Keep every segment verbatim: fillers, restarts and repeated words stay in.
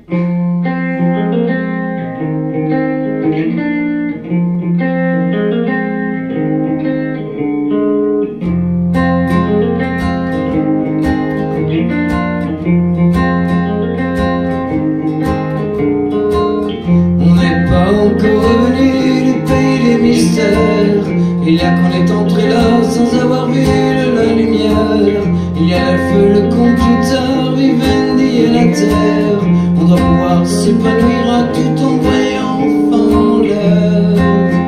Il y a qu'on est entré là sans avoir vu la lumière. Il y a le feu, le computer, Vivendi et la terre. On doit pouvoir s'épanouir à tout en voyant enfin en l'air.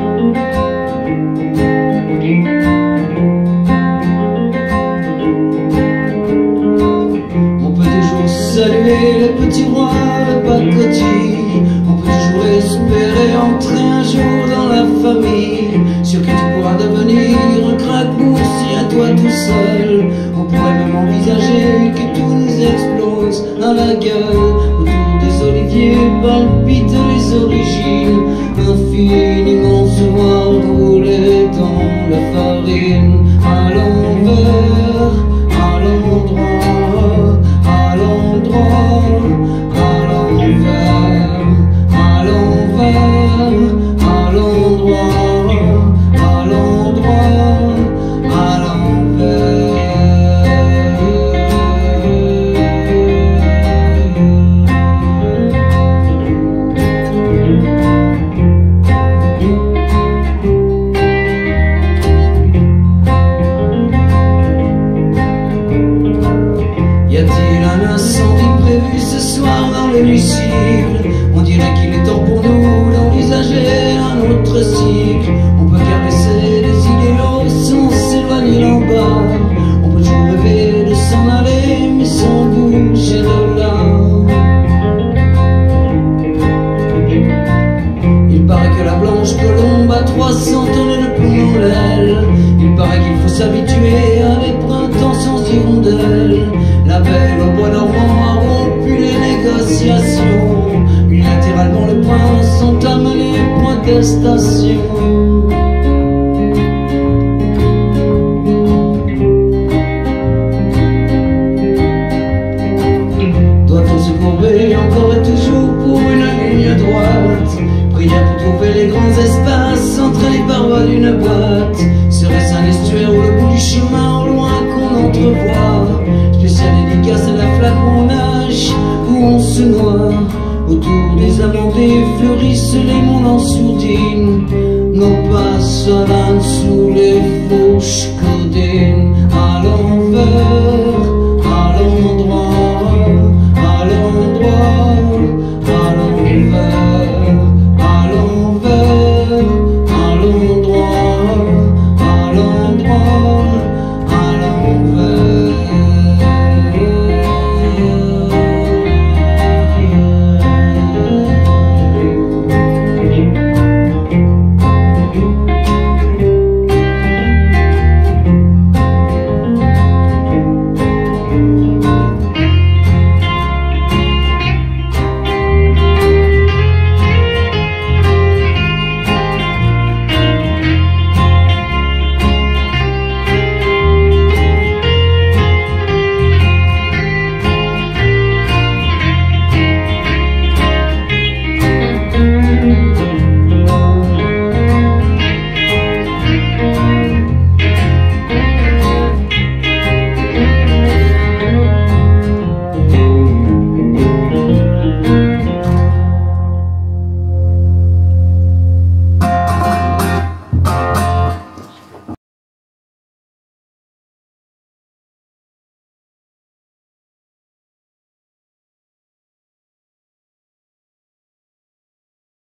On peut toujours saluer le petit roi, le pacotille. On peut toujours espérer entrer un jour dans la famille. Sûr que tu pourras devenir un crack-boursier à toi tout seul. On pourrait même envisager que tout nous explose à la gueule. Autour des oliviers palpitent les origines. Infiniment se voir rouler dans la farine. À l'envers, à l'endroit, à l'endroit, à l'envers, à l'envers, à l'endroit. Y a-t-il un incendie prévu ce soir dans l'hémicycle? On dirait qu'il est temps pour nous d'envisager un autre cycle. On peut caresser les idéaux sans s'éloigner d'en bas. On peut toujours rêver de s'en aller mais sans bouger de là. Il paraît que la blanche colombe a trois cents tonnes de plomb dans l'aile. Il paraît qu'il faut s'habituer à des printemps sans hirondelles. La belle au bois normand a rompu les négociations. Unilatéralement le prince entame les protestations. Doit-on se courber encore et toujours pour une ligne droite? Prier pour trouver les grands espaces entre les parois d'une boîte. Serait-ce un estuaire ou le bout du chemin au loin qu'on entrevoit? Spécial dédicace à la flaque où on nage, où on se noie. Autour des amandés fleurissent les mondes en sourdine. Nos pas sous les fauches codines.